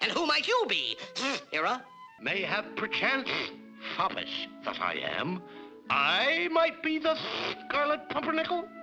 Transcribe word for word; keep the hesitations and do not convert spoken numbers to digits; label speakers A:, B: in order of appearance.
A: And who might you be? Hera?
B: Mayhap perchance, foppish that I am, I might be the Scarlet Pumpernickel?